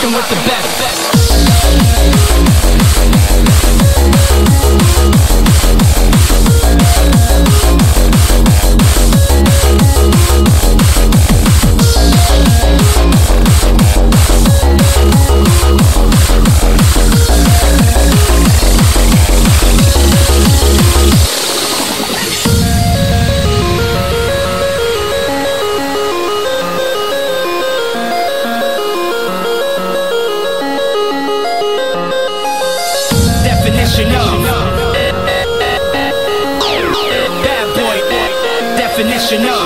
rocking with the best. Definition of bad boy. Definition of